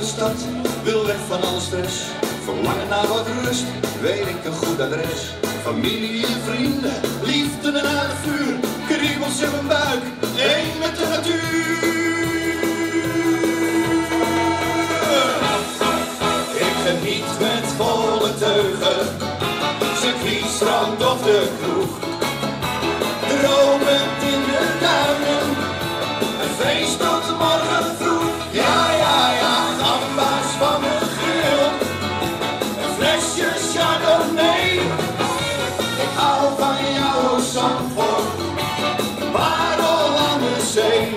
de stad, wil weg van alle stress. Verlangen naar wat rust, weet ik een goed adres. Familie en vrienden, liefde en aan het vuur. Kriebels in mijn buik, één met de natuur. Ik geniet met volle teugen, circuit, strand of de kroeg. Dromend in de duinen, een feest tot morgen vroeg. Ja, ja, ja, gamba's van de grill, een flesje Chardonnay. Ik hou van jou, Zandvoort, parel aan de zee.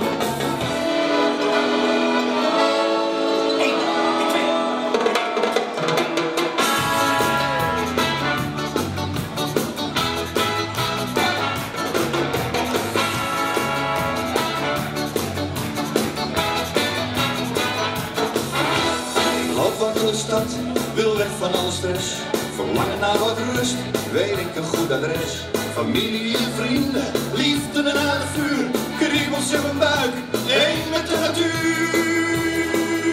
De stad, wil weg van alle stress. Verlangen naar wat rust, weet ik een goed adres. Familie en vrienden, liefde en aan het vuur. Kriebels in mijn buik, één met de natuur.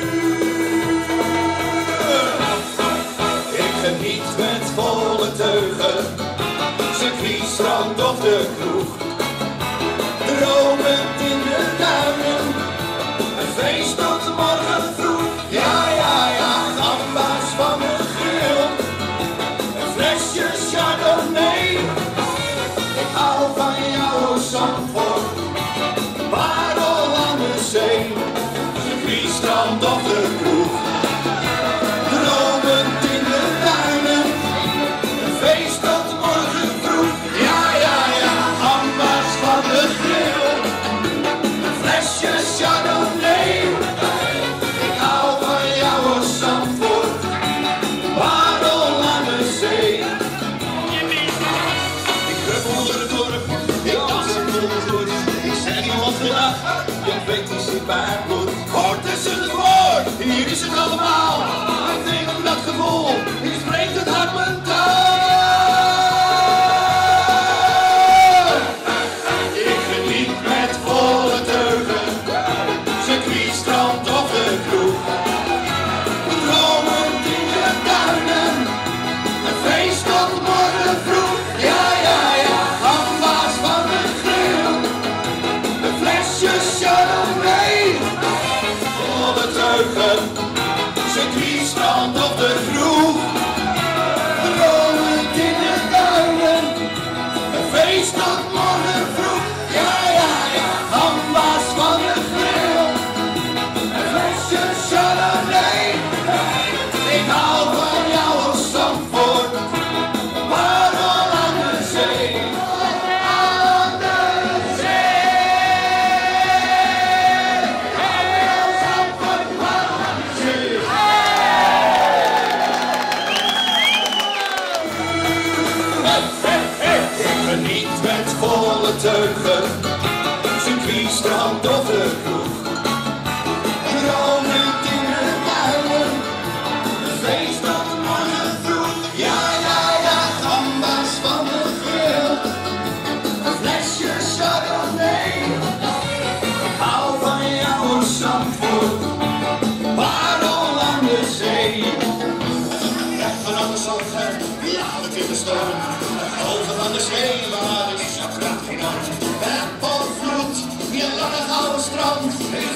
Ik geniet met volle teugen, circuit, strand of de kroeg. Dromend in de duinen, een feest tot morgen vroeg. Ja, ja, ja. Van de grill, een flesje Chardonnay. Ik hou van jou, Zandvoort, parel aan de zee. Circuit, strand of de kroeg. Dromend in de duinen, een feest tot morgen vroeg. Ja, ja, ja, gamba's van de grill, een flesje Chardonnay. Ik hou van jou, Zandvoort. Je weet is in mijn bloed. Hoort tussen het woord, hier is het allemaal. En tegen dat gevoel, hier spreekt het hart mijn taal. Ik geniet met volle teugen, circuit, strand of de kroeg. Dromend in de duinen, een feest tot morgen vroeg. Ja, ja, ja, gamba's van de grill, een flesje Chardonnay. Volle teugen, circuit, strand of de kroeg. Dromend in de duinen, een feest tot morgen vroeg. Ja, ja, ja, gamba's van de grill, een flesje Chardonnay. Ik hou van jou, Zandvoort, parel aan de zee. Aan de zee. Zandvoort, parel aan de zee. Ik geniet met volle teugen, circuit, strand of de kroeg. Dromend in de duinen, een feest tot morgen vroeg. Ja, ja, ja, gamba's van de grill, een flesje Chardonnay. Ik hou van jou, Zandvoort, parel aan de zee. Weg vanaf de zandver, ja, het in de storm. Over van de zee, waar is zo krachtig enorm. Weg vol vloed, je lange gouden strand.